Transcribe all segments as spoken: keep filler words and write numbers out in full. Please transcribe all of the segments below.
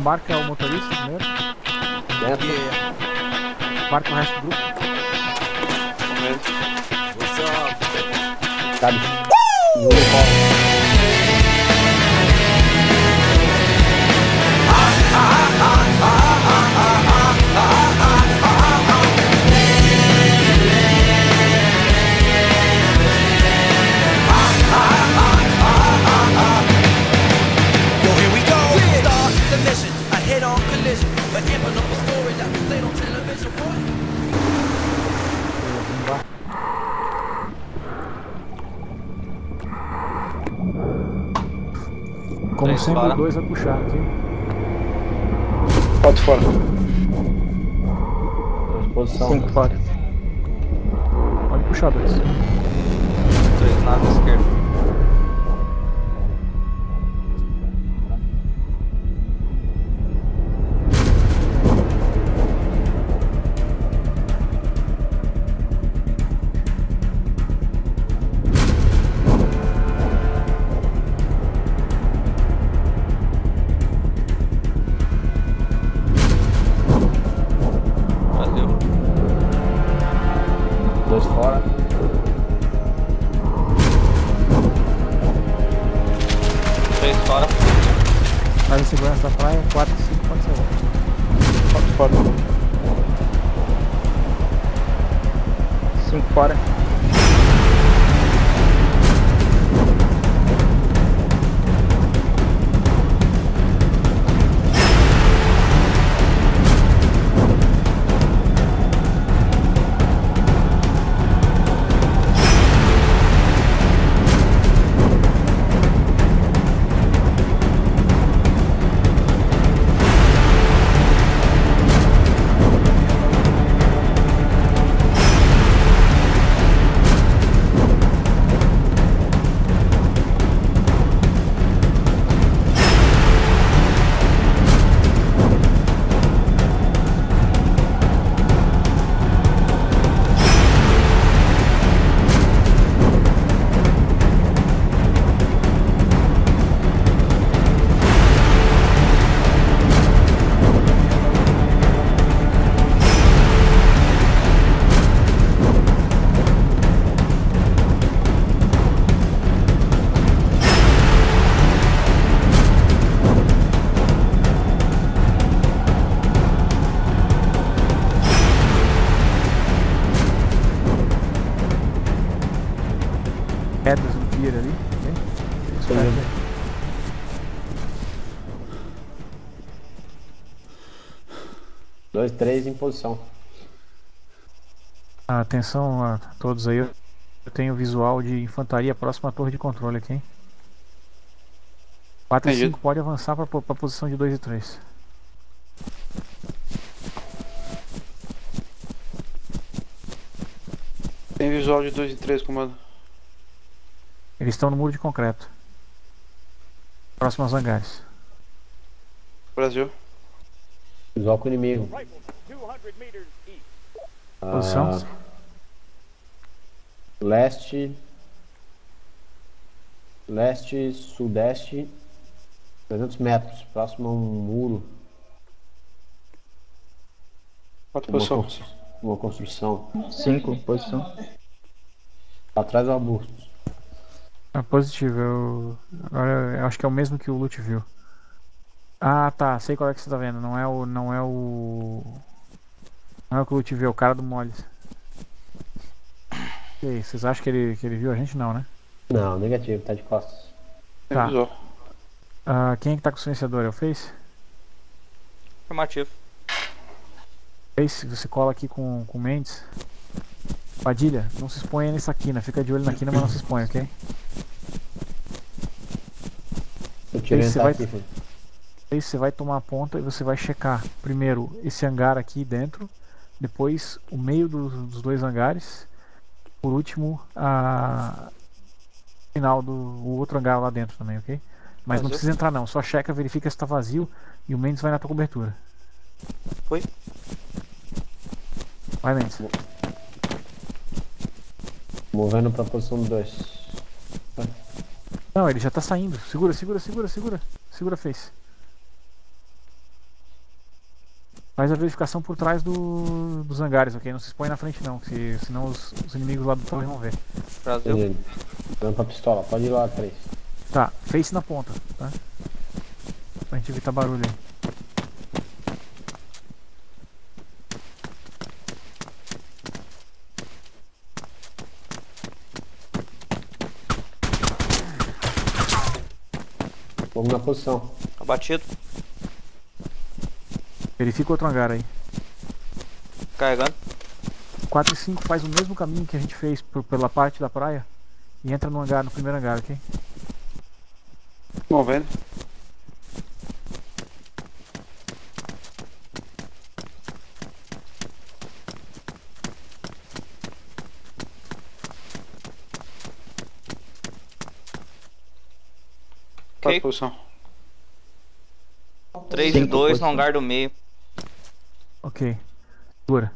Marca o motorista primeiro. Dentro. Marca o resto do grupo. Cabe. Uh! Como sempre, o dois vai puxar aqui. Quatro fora. Posição. Cinco fora. Pode puxar, dois. Três na esquerda. Dois fora. Três fora. Faz a segurança da praia, quatro, cinco, pode ser. Quatro fora. Cinco fora. Quedas no pier ali, ok? Dois, três em posição. Atenção a todos aí, eu tenho visual de infantaria próxima à torre de controle aqui, hein? quatro e cinco pode avançar para a posição de dois e três. Tem visual de dois e três, comando. Eles estão no muro de concreto. Próximo aos hangares. Brasil. Visual com o inimigo. Posição. Ah, leste. Leste, sudeste. trezentos metros. Próximo a um muro. Quatro Uma, posição. constru uma construção. Cinco, posição. Atrás do arbusto. Ah, positivo, eu... Agora eu acho que é o mesmo que o Lute viu. Ah, tá, sei qual é que você tá vendo. Não é o... Não é o... Não é o que o Lute viu, é o cara do Moles. E aí, vocês acham que ele, que ele viu a gente? Não, né? Não, negativo, tá de costas. Tem Tá. visual. Ah, quem é que tá com o silenciador? É o Face? Afirmativo. Face, você cola aqui com o Mendes. Padilha, não se exponha nessa quina, fica de olho na quina, mas não se expõe, ok? Eu tirei Aí você essa vai- aqui, filho. Aí você vai tomar a ponta e você vai checar primeiro esse hangar aqui dentro, depois o meio dos, dos dois hangares, por último a final do o outro hangar lá dentro também, ok? Mas não Vazio. precisa entrar não, só checa, verifica se está vazio e o Mendes vai na tua cobertura. Foi. Vai, Mendes. Movendo pra posição do dois. Não, ele já tá saindo. Segura, segura, segura, segura. Segura, Face. Faz a verificação por trás do, dos hangares, ok? Não se expõe na frente não, que senão os, os inimigos lá do torre vão ver. Brasil. Entendido. Dando pra pistola, pode ir lá, três. Tá, face na ponta, tá? Pra gente evitar barulho aí. Vamos na posição. Abatido. Verifica outro hangar aí. Carregando. quatro e cinco faz o mesmo caminho que a gente fez por, pela parte da praia e entra no hangar, no primeiro hangar, ok? Bom, vendo. Qual Ok. posição? três e Cinco dois no posição. hangar do meio. Ok. Segura.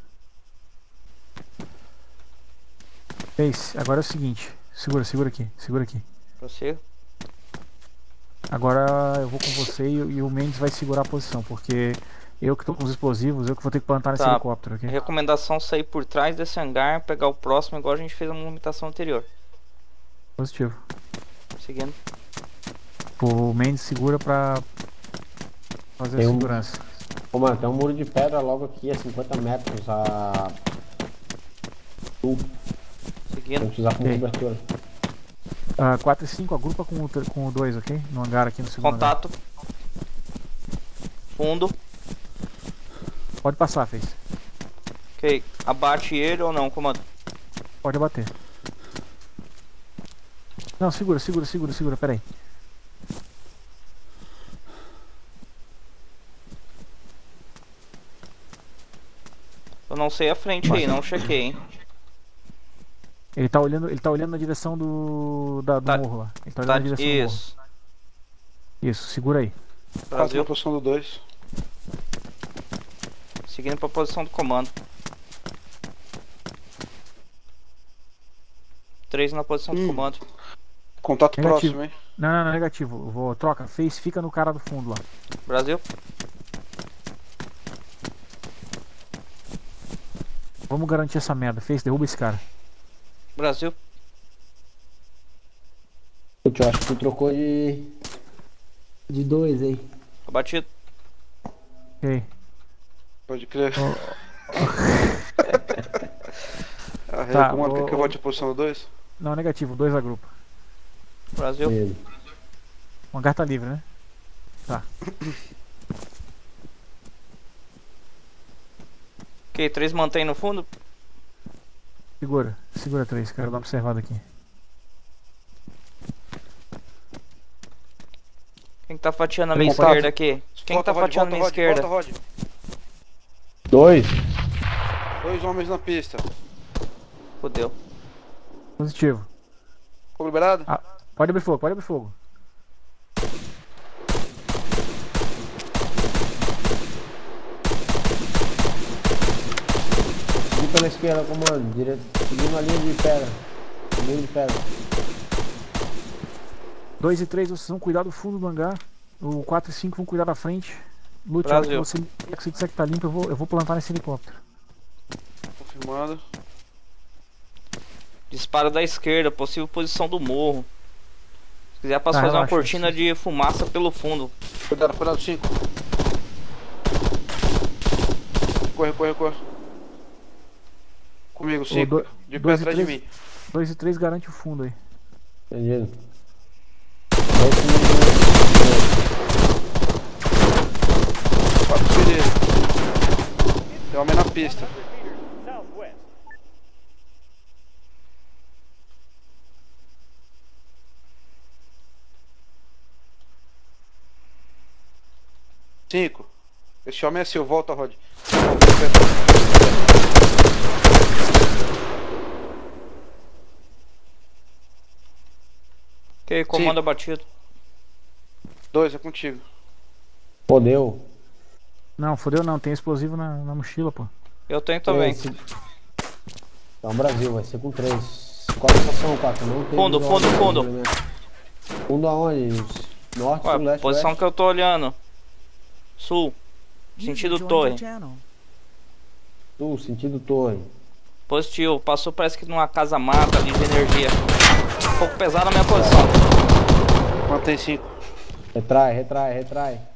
Face, agora é o seguinte. Segura, segura aqui, segura aqui. Prossiga. Agora eu vou com você e, e o Mendes vai segurar a posição, porque eu que tô com os explosivos, eu que vou ter que plantar nesse Tá. helicóptero, ok? Recomendação sair por trás desse hangar, pegar o próximo igual a gente fez na movimentação anterior. Positivo. Seguindo. O Mendes segura pra fazer Tem a um- segurança. Ô, mano, tem um muro de pedra logo aqui a cinquenta metros a... sul. Seguindo. Vamos usar como Ok. cobertura. Ah, quatro e cinco, agrupa com o, tre- com o dois, ok? No hangar aqui no segundo hangar. Contato. Fundo. Pode passar, Face. Ok. Abate ele ou não, comando? Pode abater. Não, segura, segura, segura, segura, peraí. Eu não sei a frente aí, não chequei, hein? Ele tá olhando, ele tá olhando na direção do, da, do Tá- morro lá. Ele tá olhando Tá, na direção do morro. isso. Isso, segura aí. Quase na Brasil. posição do dois. Seguindo pra posição do comando. três na posição do Hum. comando. Contato Negativo. próximo, hein? Não, não, não, negativo. Eu vou, troca. Face, fica no cara do fundo lá. Brasil. Vamos garantir essa merda. Face, derruba esse cara. Brasil. Putz, eu acho que tu trocou de... de dois aí. Abatido. Ok. Pode crer. Ah, Tá, comando, quer ô- que eu volte a posição do dois? Não, negativo. Dois agrupa. Brasil. Beleza. O hangar tá livre, né? Ok, três mantém no fundo. Segura. Segura três. Quero dar uma observada aqui. Quem que tá fatiando a minha Contato. esquerda aqui? Quem que tá Volta, Rod, fatiando a minha volta, esquerda? Rod, volta, Rod. Dois. Dois homens na pista. Fudeu. Positivo. Fogo liberado? Ah, pode abrir fogo, pode abrir fogo. Seguir pela esquerda, comando. Direto. Seguindo a linha de pedra. Linha de pedra. dois e três, vocês vão cuidar do fundo do hangar. O quatro e cinco vão cuidar da frente. Lute, a hora que Brasil. você, a hora que você disser que tá limpo, eu vou, eu vou plantar nesse helicóptero. Confirmando. Disparo da esquerda, possível posição do morro. Se quiser, posso Tá, fazer uma relaxa, cortina sim. de fumaça pelo fundo. Cuidado, cuidado, cinco. Corre, corre, corre. Comigo, cinco. do- De pé dois e atrás de três. mim. dois e três garante o fundo aí. Entendido. Dois comigo. Quatro feridos. Tem homem na pista. Cinco. Esse homem é seu, volta, Rod. Volta, Ok, comando Sim. abatido. Dois, é contigo. Fodeu. Não, fodeu não, tem explosivo na, na mochila, pô. Eu tenho também. Esse- Então, Brasil, vai ser com três. Qual a estação, quatro? Não tem Fundo, visual fundo, de fundo. elemento. Fundo aonde? Norte, Ué, sul, leste, posição oeste? que eu tô olhando. Sul. Sentido torre. Tu, sentido torre. Positivo. Passou parece que numa casa mata ali de energia. Um pouco pesado na minha posição. Mantém cinco. Retrai, retrai, retrai.